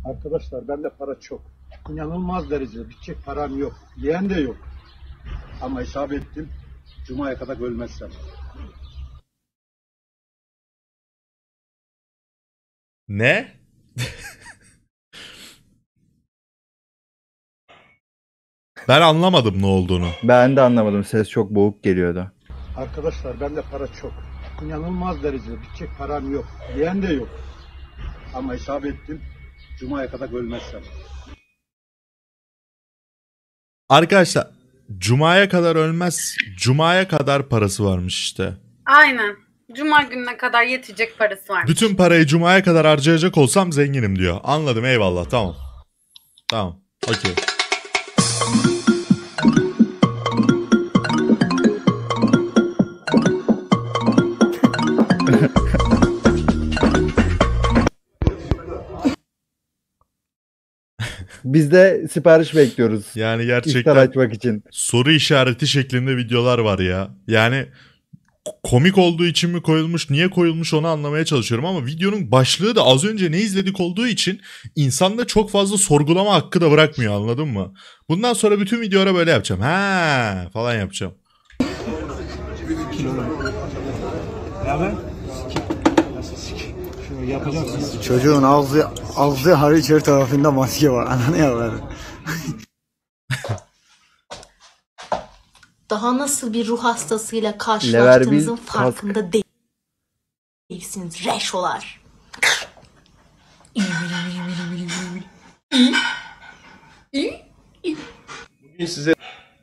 Arkadaşlar bende para çok. İnanılmaz derecede bitecek param yok. Diyen de yok. Ama hesap ettim. Cuma'ya kadar ölmezsem. Ne? Ben anlamadım ne olduğunu. Ben de anlamadım. Ses çok boğuk geliyordu. Arkadaşlar bende para çok. İnanılmaz derecede bitecek param yok. Diyen de yok. Ama hesap ettim. Cuma'ya kadar ölmezsem. Arkadaşlar Cuma'ya kadar ölmez. Cuma'ya kadar parası varmış işte. Aynen. Cuma gününe kadar yetecek parası var. Bütün parayı Cuma'ya kadar harcayacak olsam zenginim diyor. Anladım, eyvallah, tamam. Tamam, okey. Biz de sipariş bekliyoruz. Yani İftar gerçekten açmak için. soru işareti şeklinde videolar var ya. Yani komik olduğu için mi koyulmuş, niye koyulmuş onu anlamaya çalışıyorum ama videonun başlığı da az önce ne izledik olduğu için insanda çok fazla sorgulama hakkı da bırakmıyor, anladın mı? Bundan sonra bütün videolara böyle yapacağım. Ha falan yapacağım. Çocuğun ağzı hariç her tarafında maske var. Ananı yavrum. Daha nasıl bir ruh hastasıyla Lever karşılaştığınızın bir farkında değilsiniz reşolar. Bugün size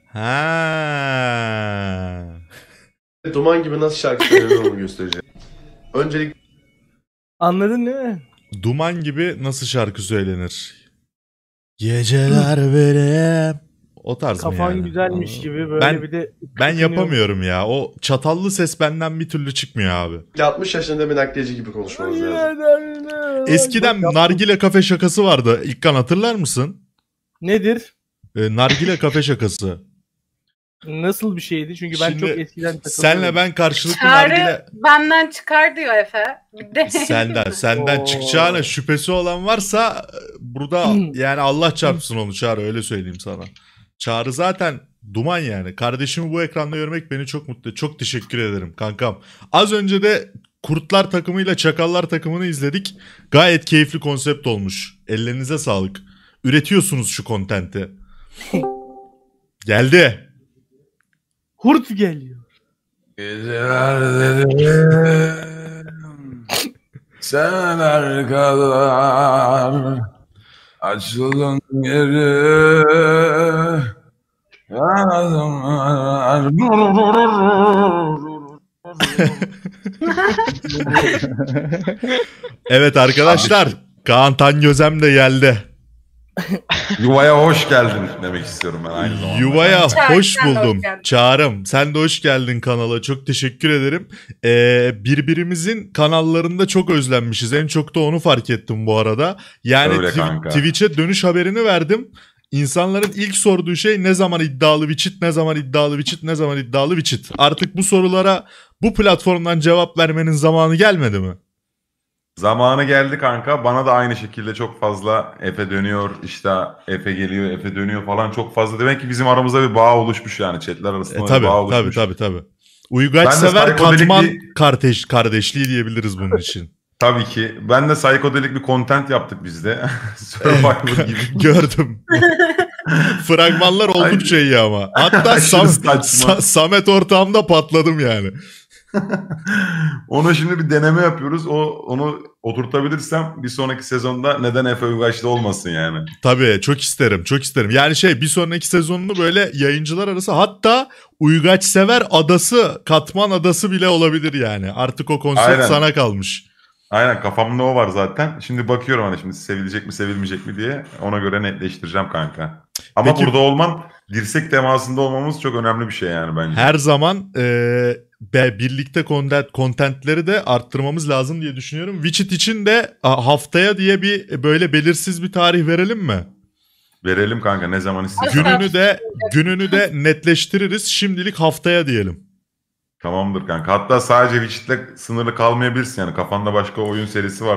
Ha. Duman gibi nasıl şarkı söylüyorum göstereceğim. Öncelikle Anladın değil mi? Duman gibi nasıl şarkı söylenir? Geceler benim. O tarz mı Kafan yani? güzelmiş gibi böyle Ben- bir de... Ben yapamıyorum ya. O çatallı ses benden bir türlü çıkmıyor abi. 60 yaşında bir nakliyeci gibi konuşmanız lazım. Eskiden nargile kafe şakası vardı. İlkan hatırlar mısın? Nedir? Nargile kafe şakası. Nasıl bir şeydi? Çünkü ben Şimdi çok eskiden takılıyorum. Senle ben karşılıklı Çağrı nargile... benden çıkar diyor Efe. Bir de Senden Oo. çıkacağına şüphesi olan varsa burada yani Allah çarpsın onu Çağrı, öyle söyleyeyim sana. Çağrı zaten duman yani. Kardeşimi bu ekranda görmek beni çok mutlu. Çok teşekkür ederim kankam. Az önce de Kurtlar takımıyla Çakallar takımını izledik. Gayet keyifli konsept olmuş. Ellerinize sağlık. Üretiyorsunuz şu kontenti. Geldi. Hurt geliyor. Geceler dedim seneler kadar açıldın geri Evet arkadaşlar. Kaan Tangözem de geldi. Yuvaya hoş geldin demek istiyorum ben aynı zamanda. Yuvaya Çağrı, hoş sen de hoş buldum. geldin. Çağrım sen de hoş geldin kanala. Çok teşekkür ederim. Birbirimizin kanallarında çok özlenmişiz. En çok da onu fark ettim bu arada. Yani Öyle kanka. Twitch'e dönüş haberini verdim. İnsanların ilk sorduğu şey ne zaman iddialı Witchit, ne zaman iddialı Witchit, ne zaman iddialı Witchit. Artık bu sorulara bu platformdan cevap vermenin zamanı gelmedi mi? Zamanı geldi kanka. Bana da aynı şekilde çok fazla Efe dönüyor, işte Efe geliyor, Efe dönüyor falan çok fazla. Demek ki bizim aramızda bir bağ oluşmuş yani. Chatler arasında bir Tabii bağ oluşmuş. tabii. Uygaç Ben de sever psikodelik katman bir- kardeşliği diyebiliriz bunun için. Tabii ki. Ben de psikodelik bir content yaptık biz de. Survivor gibi. Gördüm. Fragmanlar oldukça iyi ama. Hatta Aşırı saçma. Samet ortağımda patladım yani. Onu şimdi bir deneme yapıyoruz. Onu oturtabilirsem bir sonraki sezonda neden Efe Uygaç'ta olmasın yani. Tabii çok isterim. Yani bir sonraki sezonunu böyle yayıncılar arası, hatta Uygaç sever adası, Katman adası bile olabilir yani. Artık o konsept Aynen. sana kalmış. Aynen, kafamda o var zaten. Şimdi bakıyorum hani şimdi sevilecek mi sevilmeyecek mi diye. Ona göre netleştireceğim kanka. Ama Peki- burada olman, dirsek temasında olmamız çok önemli bir şey yani bence. Her zaman birlikte kontentleri de arttırmamız lazım diye düşünüyorum. Witchit için de haftaya diye bir böyle belirsiz bir tarih verelim mi? Verelim kanka, ne zaman istiyorsan. Gününü de netleştiririz. Şimdilik haftaya diyelim. Tamamdır kanka. Hatta sadece Witchit'le sınırlı kalmayabilirsin yani. Kafanda başka oyun serisi vardır.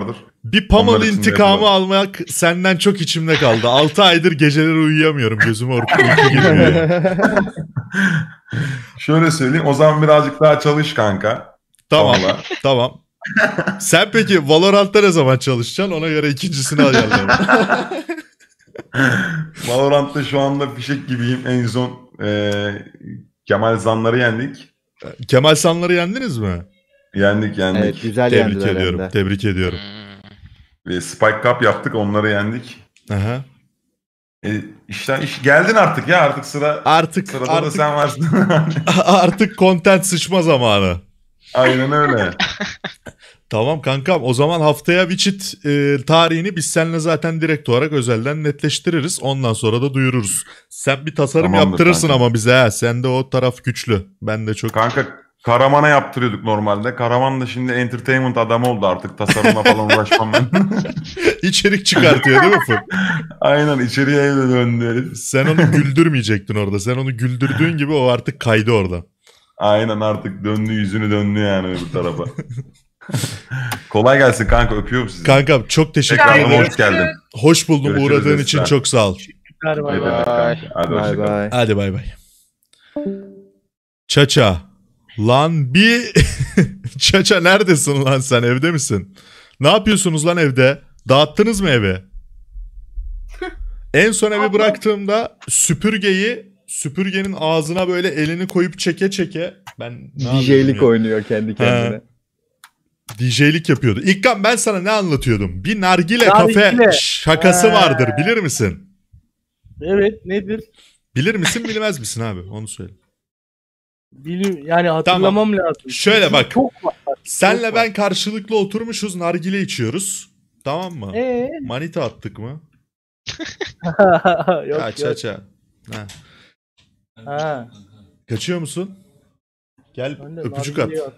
Bir Pummel Onlar için intikamı yapılan. almak senden çok içimde kaldı. 6 aydır geceleri uyuyamıyorum. Gözüme uyku girmiyor. Şöyle söyleyeyim, o zaman birazcık daha çalış kanka. Tamam. Vallahi. Tamam. Sen peki Valorant'ta ne zaman çalışacaksın? Ona göre ikincisini ayarlayalım. Valorant'ta şu anda fişek gibiyim. En son Kemal Zanlar'ı yendik. Kemal Sanlar'ı yendiniz mi? Yendik. Evet güzel Tebrik yendiler hem ediyorum. de. Tebrik ediyorum. Ve Spike Cup yaptık, onları yendik. Aha. İş geldin artık ya, artık sırada Artık da sen varsın. artık content sıçma zamanı. Aynen öyle. Tamam kankam, o zaman haftaya Witchit tarihini biz seninle zaten direkt olarak özelden netleştiririz. Ondan sonra da duyururuz. Sen bir tasarım Tamamdır yaptırırsın kanka. ama bize ha. Sende o taraf güçlü. Ben de çok... Kanka Karaman'a yaptırıyorduk normalde. Karaman da şimdi entertainment adamı oldu artık. Tasarımla falan uğraşmam ben. İçerik çıkartıyor değil mi Fır? Aynen, içeriye evde döndü herif. Sen onu güldürmeyecektin orada. Sen onu güldürdüğün gibi o artık kaydı orada. Aynen, artık döndü, yüzünü döndü yani öbür tarafa. Kolay gelsin kanka, öpüyorum sizi. Kankam çok teşekkür Tekrardan ederim. hoş geldin. Hoş buldum. Görüşürüz Uğradığın Esra. için çok sağ ol. Ver Ne bay demek bay. kanka. Hadi Bay hoşçakal. bay. Hadi bay bay. Çaça. Lan bir... Çaça neredesin lan sen? Evde misin? Ne yapıyorsunuz lan evde? Dağıttınız mı evi? En son evi bıraktığımda süpürgenin ağzına böyle elini koyup çeke çeke ben ne yapıyordum DJ'lik ya? oynuyor kendi kendine. DJ'lik yapıyordu. İlkan, ben sana ne anlatıyordum? Bir nargile Nargile. kafe şakası Ha. vardır, bilir misin? Evet nedir? Bilir misin bilmez misin abi? Onu söyle. Yani hatırlamam lazım. Şöyle Çünkü bak. Çok var. Senle Çok ben karşılıklı oturmuşuz, nargile içiyoruz. Tamam mı? Manita attık mı? Yok Ya yok. Çaça. Ha. Ha. Kaçıyor musun? Gel Ben de öpücük at. nargile yok.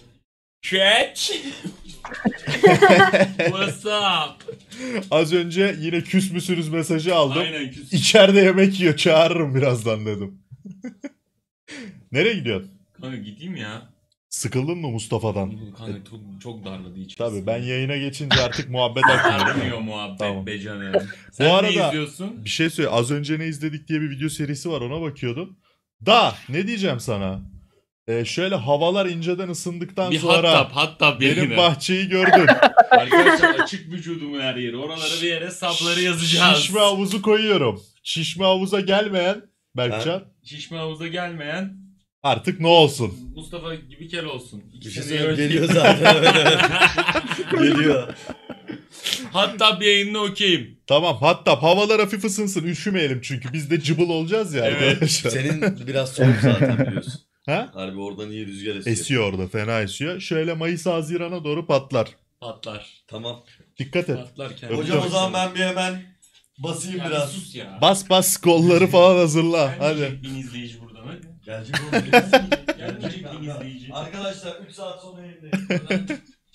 What's up? Az önce yine küs müsünüz mesajı aldım. Aynen küs. İçeride yemek yiyor, çağırırım birazdan dedim. Nereye gidiyorsun? Kanka gideyim ya. Sıkıldın mı Mustafa'dan? Kanka çok darladı içim. Tabii ben yayına geçince artık muhabbet akmıyor. Darmıyor muhabbet Tamam. be canım. Bu Sen arada ne izliyorsun? bir şey söyle. Az önce ne izledik diye bir video serisi var, ona bakıyordum. Da ne diyeceğim sana? Şöyle havalar inceden ısındıktan Bir sonra hatta benim bahçeyi gördün. Arkadaşlar açık vücudumun her yeri. Oralara bir yere sapları yazacağız. Şişme havuzu koyuyorum. Şişme havuza gelmeyen Berkcan Şişme havuza gelmeyen artık ne olsun? Mustafa gibi kel olsun. Bir şey söyleyeyim, geliyor zaten. Evet. Geliyor. Hatta bir yayınına okeyim. Tamam, hatta havalar hafif ısınsın, üşümeyelim çünkü biz de cıbıl olacağız ya Evet. arkadaşlar. Senin biraz soğuk zaten biliyorsun. Ha? Harbi oradan iyi rüzgar esiyor. Esiyor orada, fena esiyor. Şöyle Mayıs Haziran'a doğru patlar. Patlar. Tamam. Dikkat et. Patlarken. Hocam o zaman ben bir hemen basayım Ya biraz. sus ya. Bas kolları falan hazırla. Hadi. Gelmeyecek bin izleyici buradan hadi. Gelecek oğlum. Gelmeyecek bin izleyici. Arkadaşlar 3 saat sonra yayındayım.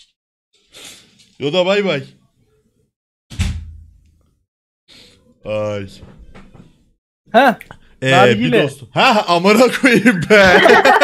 Yoda bay bay. Ay. Ha. Bir Nargile. dostum. Ha amına koyayım be.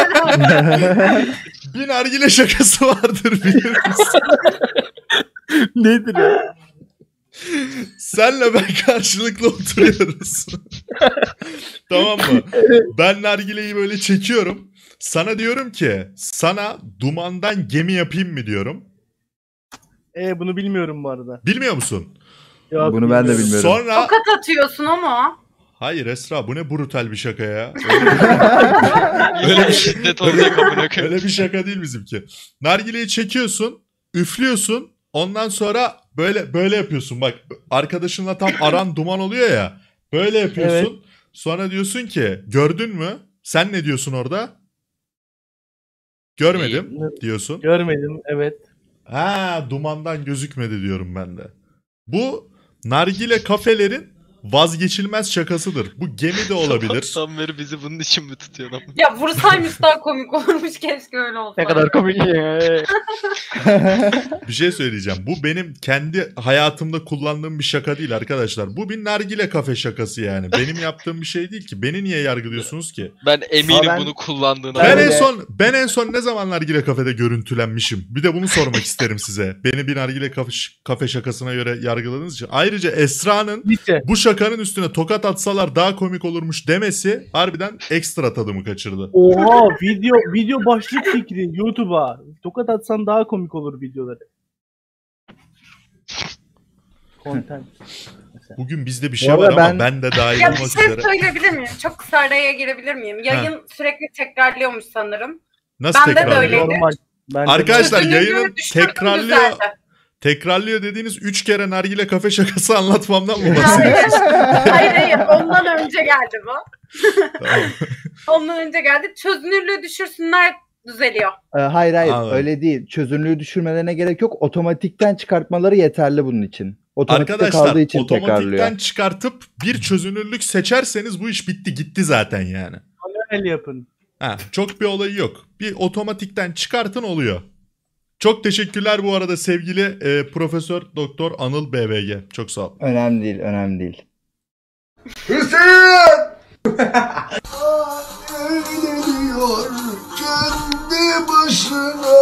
Bir nargile şakası vardır, bilir misin? Nedir ya? Senle ben karşılıklı oturuyoruz. Tamam mı? Ben nargileyi böyle çekiyorum. Sana diyorum ki, sana dumandan gemi yapayım mı diyorum. Bunu bilmiyorum bu arada. Bilmiyor musun? Yok, Bunu ben de bilmiyorum. Sonra... Tokat atıyorsun ama. Hayır Esra, bu ne brutal bir şaka ya. Öyle bir şiddet olacak amına koyayım. Öyle bir şaka değil bizimki. Nargileyi çekiyorsun, üflüyorsun. Ondan sonra böyle yapıyorsun. Bak, arkadaşınla tam aran duman oluyor ya. Böyle yapıyorsun. Sonra diyorsun ki, gördün mü? Sen ne diyorsun orada? Görmedim diyorsun. Görmedim, evet. Ha, dumandan gözükmedi diyorum ben de. Bu nargile kafelerin vazgeçilmez şakasıdır. Bu gemi de olabilir. Tam beri bizi bunun için mi tutuyorsun? Ya vursaymış daha komik olurmuş, keşke öyle olsaydı. Ne kadar komik ya. Bir şey söyleyeceğim. Bu benim kendi hayatımda kullandığım bir şaka değil arkadaşlar. Bu bir nargile kafe şakası yani. Benim yaptığım bir şey değil ki. Beni niye yargılıyorsunuz ki? Ben eminim ben- bunu kullandığına. Ben en son ne zaman nargile kafede görüntülenmişim? Bir de bunu sormak isterim size. Beni bir nargile kafe şakasına göre yargıladığınız için. Ayrıca Esra'nın Lise. bu şakanın üstüne tokat atsalar daha komik olurmuş demesi harbiden ekstra tadımı kaçırdı. Oha video başlık fikri YouTube'a. Tokat atsan daha komik olur videoları. Content. Bugün bizde bir Bu şey arada var ama ben- ben de dahil Ya bir olmak şey üzere. söyleyebilir miyim? Çok kısa araya girebilir miyim? Yayın sürekli tekrarlıyormuş sanırım. Nasıl Bende de tekrarlıyor? öyleydi. Normal. Ben de- Arkadaşlar Çözünürlüğü yayının düşürdüm, tekrarlıyor. düzeldi. Tekrarlıyor dediğiniz 3 kere nargile kafe şakası anlatmamdan mı Hayır, bahsediyorsunuz? hayır, ondan önce geldi bu. Tamam. Ondan önce geldi. Çözünürlüğü düşürsünler, düzeliyor. Hayır Anladım. öyle değil. Çözünürlüğü düşürmelerine gerek yok. Otomatikten çıkartmaları yeterli bunun için. Otomatikte kaldığı Arkadaşlar için tekrarlıyor. otomatikten çıkartıp bir çözünürlük seçerseniz bu iş bitti gitti zaten yani. Manuel yapın. Ha, çok bir olayı yok. Bir otomatikten çıkartın oluyor. Çok teşekkürler bu arada sevgili Profesör Doktor Anıl BBG. Çok sağ ol. Önemli değil, önemli değil. Eğleniyor kendi başına.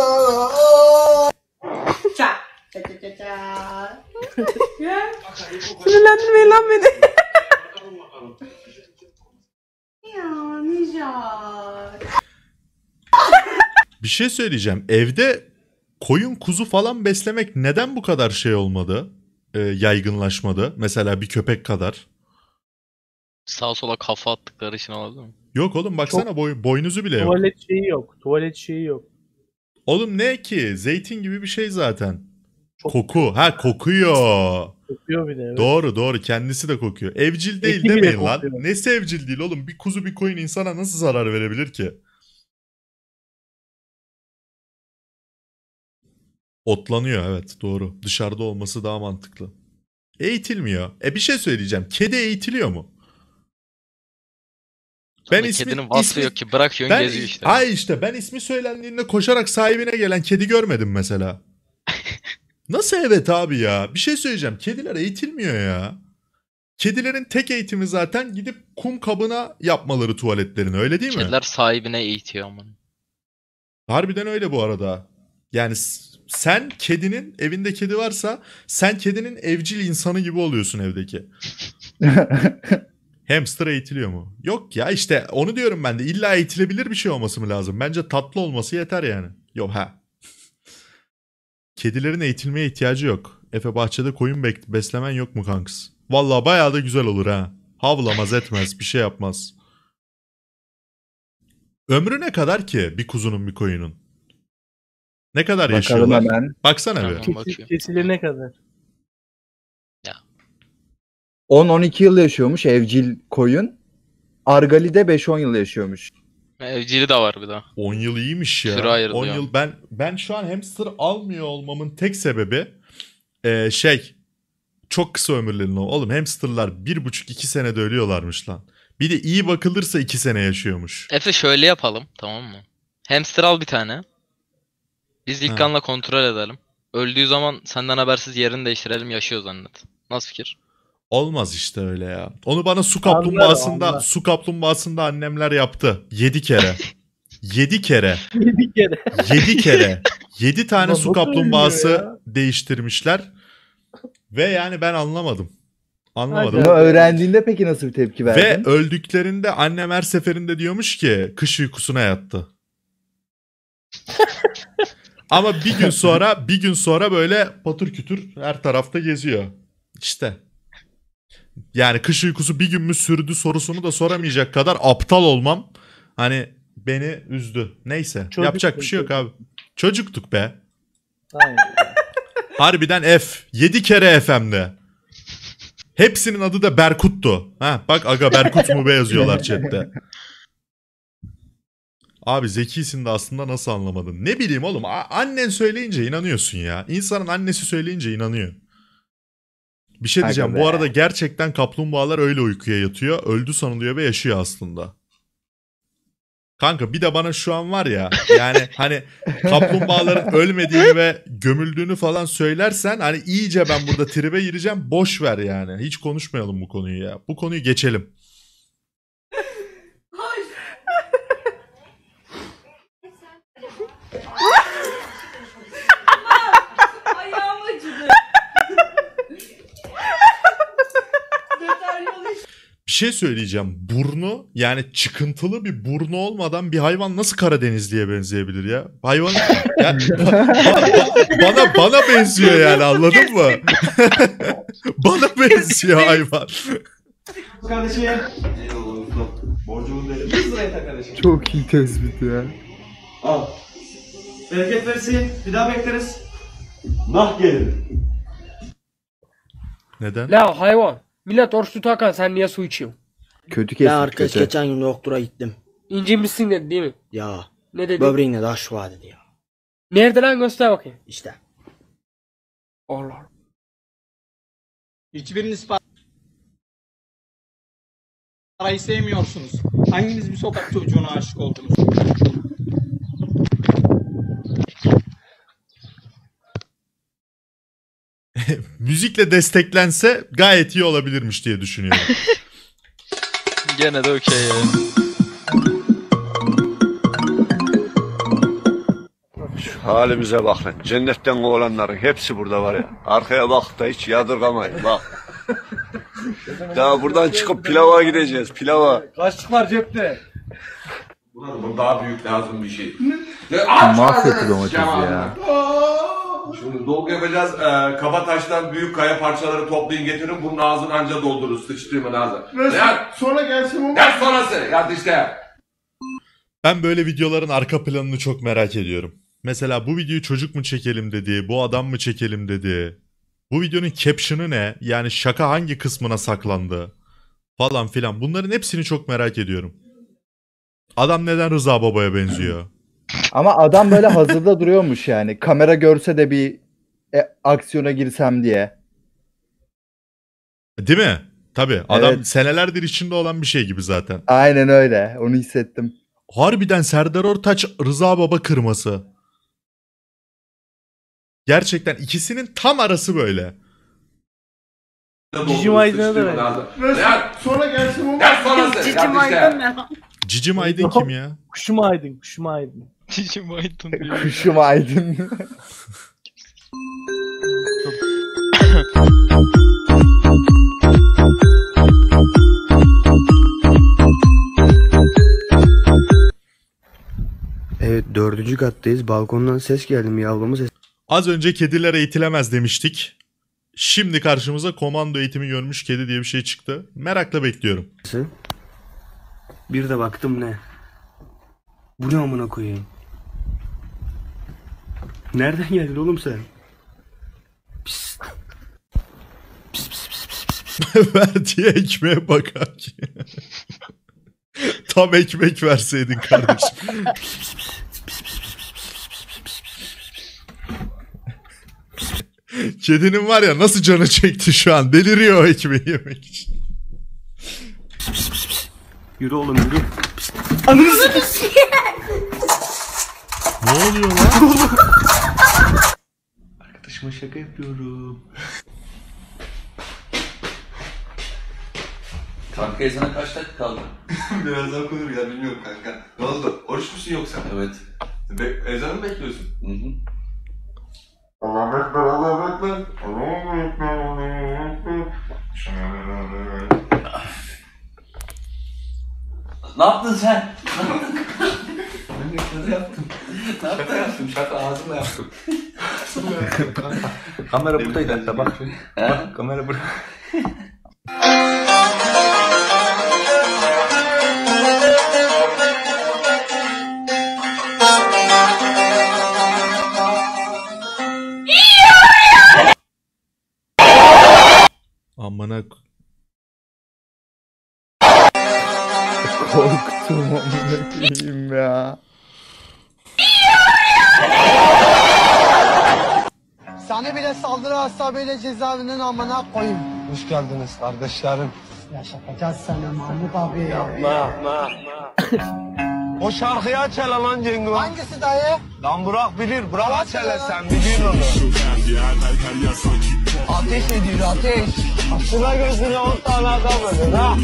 Sinirlendirmeyin lan beni. Ya Nihat. Bir şey söyleyeceğim. Evde koyun kuzu falan beslemek neden bu kadar şey olmadı? Yaygınlaşmadı. Mesela bir köpek kadar. Sağa sola kafa attıkları için olabilir mi? Yok oğlum baksana boynuzu bile yok. Tuvalet şeyi yok. Oğlum ne ki? Zeytin gibi bir şey zaten. Koku. Ha kokuyor. Kokuyor bir de. Evet. Doğru kendisi de kokuyor. Evcil değil Eti bile demeyin lan. kokuyor. Nesi evcil değil oğlum? Bir kuzu bir koyun insana nasıl zarar verebilir ki? Otlanıyor evet doğru. Dışarıda olması daha mantıklı. Eğitilmiyor. Bir şey söyleyeceğim. Kedi eğitiliyor mu? Ben kedinin vasfı yok ki, bırakıyorsun geziyor işte. Ay işte ben ismi söylendiğinde koşarak sahibine gelen kedi görmedim mesela. Nasıl evet abi ya? Bir şey söyleyeceğim. Kediler eğitilmiyor ya. Kedilerin tek eğitimi zaten gidip kum kabına yapmaları tuvaletlerini öyle değil mi? Kediler sahibine eğitiyor ama. Harbiden öyle bu arada. Yani sen kedinin evinde kedi varsa sen kedinin evcil insanı gibi oluyorsun evdeki. Hamster eğitiliyor mu? Yok ya işte onu diyorum ben de. İlla eğitilebilir bir şey olması mı lazım? Bence tatlı olması yeter yani. Yok ha. Kedilerin eğitilmeye ihtiyacı yok. Efe bahçede koyun beslemen yok mu kanks? Vallahi bayağı da güzel olur ha. Havlamaz etmez bir şey yapmaz. Ömrü ne kadar ki bir kuzunun bir koyunun? Ne kadar Bakalım yaşıyorlar? hemen. Baksana bir. Tamam, bakıyorum. Kesilene kadar. 10-12 yıl yaşıyormuş evcil koyun. Argali'de 5-10 yıl yaşıyormuş. Evcili de var bir daha. 10 yıl iyiymiş ya. Süre ayrılıyor. 10 yıl ben şu an hamster almıyor olmamın tek sebebi çok kısa ömürlerin oğlum hamsterlar 1,5-2 senede ölüyorlarmış lan. Bir de iyi bakılırsa 2 sene yaşıyormuş. Efe şöyle yapalım, tamam mı? Hamster al bir tane. Biz İlkan'la kontrol edelim. Öldüğü zaman senden habersiz yerini değiştirelim, yaşıyor zannet. Nasıl fikir? Olmaz işte öyle ya. Onu bana Anlar. su kaplumbağasında annemler yaptı. 7 kere. 7 kere. 7 kere. 7 kere. 7 tane Ulan su nasıl kaplumbağası ölmüyor ya? değiştirmişler. Ve yani ben anlamadım. Anlamadım. Bunu öğrendiğinde peki nasıl bir tepki Ve verdin? öldüklerinde annem her seferinde diyormuş ki kış uykusuna yattı. Ama bir gün sonra böyle patır kütür her tarafta geziyor. İşte. Yani kış uykusu bir gün mü sürdü sorusunu da soramayacak kadar aptal olmam. Hani beni üzdü. Neyse. Çocuktuk, Yapacak bir şey yok abi. Çocuktuk be. Aynen. Harbiden F. 7 kere FM'de. Hepsinin adı da Berkut'tu. Ha, bak aga Berkut mu be yazıyorlar chatte. Abi zekisin de aslında nasıl anlamadın? Ne bileyim oğlum annen söyleyince inanıyorsun ya. İnsanın annesi söyleyince inanıyor. Bir şey diyeceğim. Aga Bu be. arada gerçekten kaplumbağalar öyle uykuya yatıyor. Öldü sanılıyor ve yaşıyor aslında. Kanka bir de bana şu an var ya yani hani kaplumbağaların ölmediğini ve gömüldüğünü falan söylersen hani iyice ben burada tribe gireceğim. Boş ver yani. Hiç konuşmayalım bu konuyu ya. Bu konuyu geçelim. Ayağım acıdı. Bir şey söyleyeceğim. Burnu yani çıkıntılı bir burnu olmadan bir hayvan nasıl Karadenizli'ye benzeyebilir ya? Hayvan ya, bana benziyor yani anladın mı? Bana benziyor hayvan. Kardeşim. Borcumu verin. 100 liraya tak kardeşim. Çok iyi tespit ya. Al. Bereket versin. Bir daha bekleriz. Nah gelir. Neden? La hayvan. Millet oruç tutarken sen niye su içiyorsun? Kötü kesin. Ya arkadaş geçen gün doktora gittim. İncinmişsin dedi değil mi? Ya. Ne dedi? Böbreğinde taş var dedi ya. Nerede lan göster bakayım. İşte. Allah. Hiçbiriniz parayı sevmiyorsunuz. Hanginiz bir sokak çocuğuna aşık oldunuz? Müzikle desteklense gayet iyi olabilirmiş diye düşünüyorum. Gene de okey yani. Şu halimize bak lan. Cennetten oğlanların hepsi burada var ya. Arkaya bak da hiç yadırgamayın bak. Daha buradan çıkıp pilava gideceğiz pilava. Kaçlık var cepte. Buna daha büyük lazım bir şey. Mahvetti domatesi ya. Şimdi dolgu yapacağız. Kaba taştan büyük kaya parçaları toplayın getirin. Bunun ağzını anca doldurur. Sıçtırmayın ağzına. Ya sonra gelsin o. ya sonrası. Ya işte. Ben böyle videoların arka planını çok merak ediyorum. Mesela bu videoyu çocuk mu çekelim dedi, bu adam mı çekelim dedi. Bu videonun caption'ı ne? Yani şaka hangi kısmına saklandı? Falan filan. Bunların hepsini çok merak ediyorum. Adam neden Rıza Baba'ya benziyor? Ama adam böyle hazırda duruyormuş yani. Kamera görse de bir aksiyona girsem diye. Değil mi? Tabii. Adam Evet. senelerdir içinde olan bir şey gibi zaten. Aynen öyle. Onu hissettim. Harbiden Serdar Ortaç Rıza Baba kırması. Gerçekten ikisinin tam arası böyle. Cicim Aydın'a da ver. Ya sonra gelsin o. ya sonrası. Cicim Aydın ne? Cicim Aydın kim ya? Kuşum Aydın, Kuşum Aydın. Cicim Aydın. Kuşum aydın. Evet 4. kattayız. Balkondan ses geldi mi yavrumu ses. Az önce kediler eğitilemez demiştik. Şimdi karşımıza komando eğitimi görmüş kedi diye bir şey çıktı. Merakla bekliyorum. Bir de baktım ne? Bu ne amına koyayım? Nereden geldin oğlum sen? Pis. Verdiği ekmeğe bakar ki. Tam ekmek verseydin kardeşim. Kedinin var ya nasıl canı çekti şu an. Deliriyor o ekmeği yemek için. Yürü oğlum yürü. Ananızı Ne oluyor lan? Arkadaşıma şaka yapıyorum. Kanka ezana kaç dakika kaldı? Birazdan konur ya bilmiyorum kanka. Ne oldu? Oruç musun yoksa? Evet. Ezanı mı bekliyorsun? Hı hı. Allahu Ekber, Allahu Ekber. Allahu Ekber, Allahu Ekber. Ne yaptın sen? Ben şaka yaptım. Şaka yaptım. Şaka ağzımla yaptım. Kamera buradaydı hatta bak. Bak kamera burada. Amına Korktum amına koyayım ya. Seni bile saldırı hasabıyla cezaevinin amına koyayım. Hoş geldiniz kardeşlerim. Yaşatacağız seni Mahmut abi. Yapma. O şarkıyı aç hele lan Cengo. Hangisi dayı? Lan Burak bilir. Burak aç hele sen biliyorsun onu. Ateş ediyor ateş. Şuna gözüne 10 tane adam öldür ha.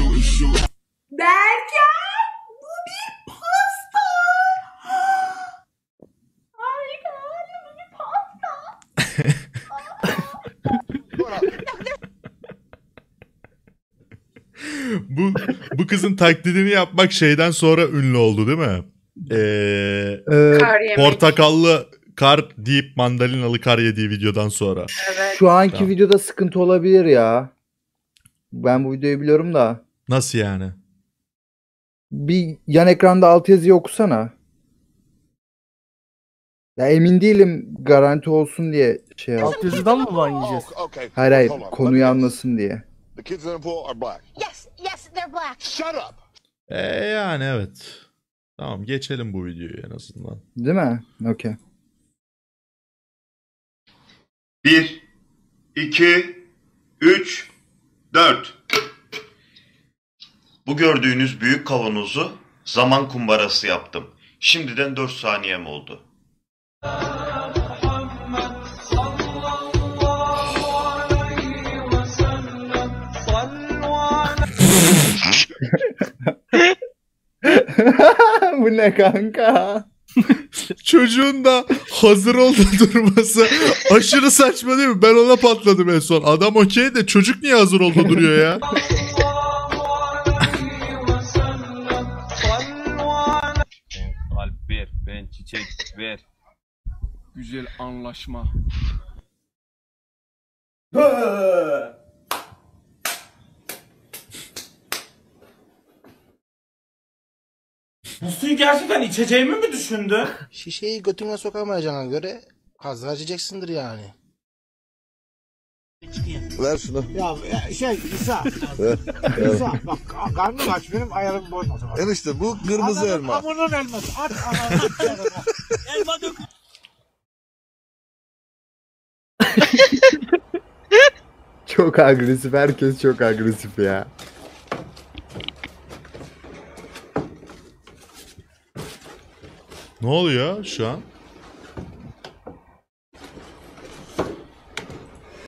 Berkan bu bir pasta. Harika bu bir pasta. Bu kızın taklidini yapmak şeyden sonra ünlü oldu değil mi? Kar yemek. Portakallı kar deyip mandalinalı kar yediği videodan sonra. Evet. Şu anki Tamam. videoda sıkıntı olabilir ya. Ben bu videoyu biliyorum da. Nasıl yani? Bir yan ekranda altyazıyı okusana. Ya emin değilim, garanti olsun diye şey yap. Altyazıdan mı ban yiyeceğiz? Hayır hayır, konuyu anlasın diye. The kids in the pool are black. Yes, they're black. Shut up. Yani evet. Tamam, geçelim bu videoyu en azından. Değil mi? Okey. 1, 2, 3, 4. Bu gördüğünüz büyük kavanozu zaman kumbarası yaptım. Şimdiden 4 saniyem oldu. Bu ne kanka? Çocuğun da hazır olduğu durması aşırı saçma değil mi? Ben ona patladım en son. Adam okey de çocuk niye hazır olduğu duruyor ya? Kalp ver, ben çiçek ver. Güzel anlaşma. Bu suyu gerçekten içeceğimi mi düşündü? Şişeyi götüne sokamayacağına göre hazır açacaksındır yani. Ver şunu. Ya İsa. Ver. İsa bak karnım aç benim ayarımı bozma. Enişte bu kırmızı elma. Hamurun elması. At ananı. Elma dök. Çok agresif, herkes çok agresif ya. Ne oluyor şu an?